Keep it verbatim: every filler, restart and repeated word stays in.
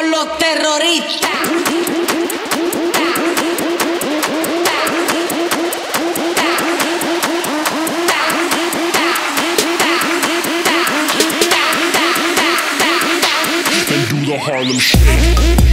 con los terroristas. And do the Harlem Shake.